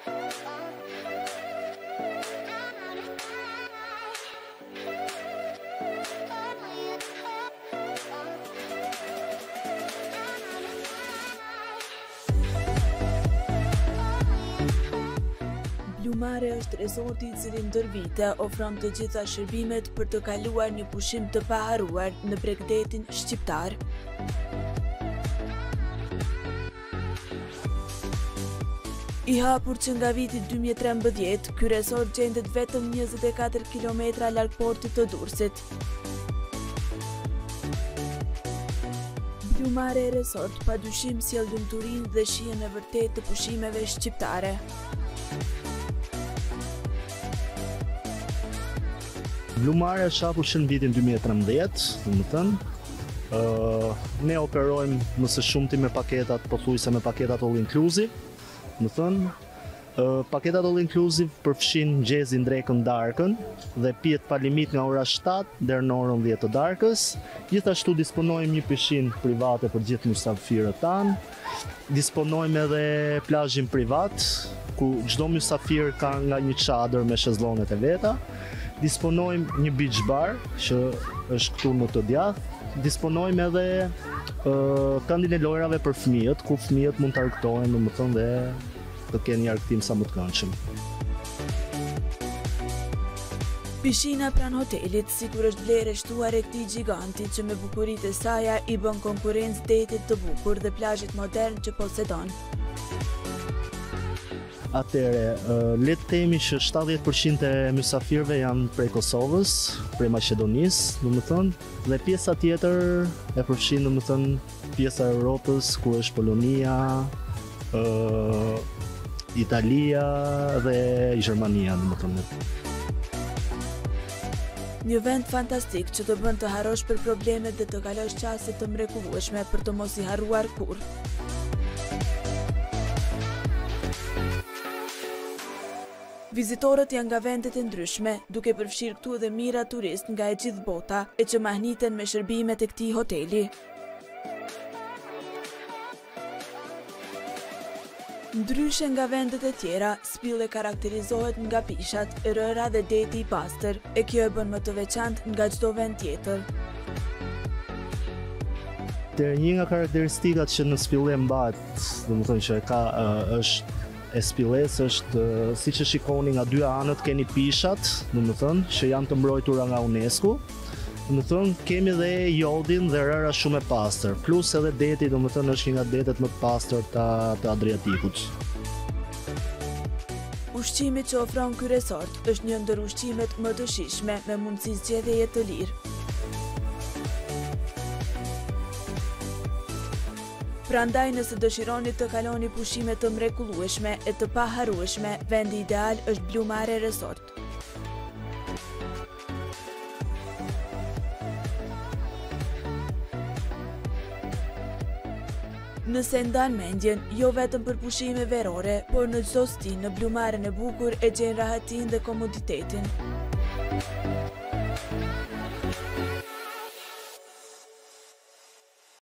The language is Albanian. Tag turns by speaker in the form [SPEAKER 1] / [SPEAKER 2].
[SPEAKER 1] Blumare është rezorti I cili ndër vite ofron të gjitha shërbimet për të kaluar një pushim të paharruar në Bregdetin shqiptar. I hapur që nga viti 2013, ky resort gjendet vetëm 24 kilometra larg portit të Durrësit. Blumare Resort padyshim sjell lumturinë dhe shijen e vërtetë të pushimeve shqiptare.
[SPEAKER 2] Blumare është hapur që në vitin 2013, ne operojmë nëse shumëti me paketat, pothuajse me paketat all inclusive, paketat all inclusive përfshin ngjezin drekën darkën dhe pijet pa limit nga ora 7 deri në orën 10 të darkës. Gjithashtu disponojmë një pishinë private për gjithë mysafirët tanë. Disponojmë edhe plazhin privat, ku çdo mysafir ka nga një çadër me shezllonget e veta. Disponojmë një beach bar, që është këtu në të djathtë. Disponojmë edhe këndin e lojrave për fëmijët, ku fëmijët mund të argëtohen, dhe të kenë një argëtim sa më të këndshëm.
[SPEAKER 1] Pishina pranë hotelit sikur është vlerë e shtuar e këtij giganti që me bukuritë e saj I bën konkurrencë detit të bukur dhe plazhit modern që posedon.
[SPEAKER 2] Atëre, le të themi që 70% e mysafirëve janë prej Kosovës, prej Maqedonisë, dhe pjesa tjetër e përfshin, pjesa e Europës, ku është Polonia, Italia dhe Gjermania,
[SPEAKER 1] Një vend fantastik që të bën të harrosh për problemet dhe të kalosh çaste të mrekullueshme për të mos I harruar kurrë. Vizitorët janë nga vendet e ndryshme, duke përfshirë këtu edhe mijëra turistë nga e gjithë bota, e që mahniten me shërbimet e këtij hoteli. Ndryshe nga vendet e tjera, spilli karakterizohet nga pishat, rëra dhe deti I pastër, e kjo e bën më të veçantë nga çdo vend tjetër.
[SPEAKER 2] Një nga karakteristikat që në spillim mbahet, që ka është e spilles është, siç e shikoni nga dy anët keni pishat, që janë të mbrojtura nga UNESCO. Kemi edhe jodin dhe rëra shumë e pastër, plus edhe deti, është një nga detet më të pastër të Adriatikut.
[SPEAKER 1] Ushqimi që ofron ky resort është një ndër ushqimet më të shijshme me mundësi zgjedhjeje të lirë. Prandaj nëse dëshironi të kaloni pushime të mrekullueshme e të paharrueshme, vendi ideal është Blumare Resort. Nëse ndan mendjen, jo vetëm për pushime verore, por në çdo stin në Blumaren e bukur e gjen rahatinë dhe komoditetin.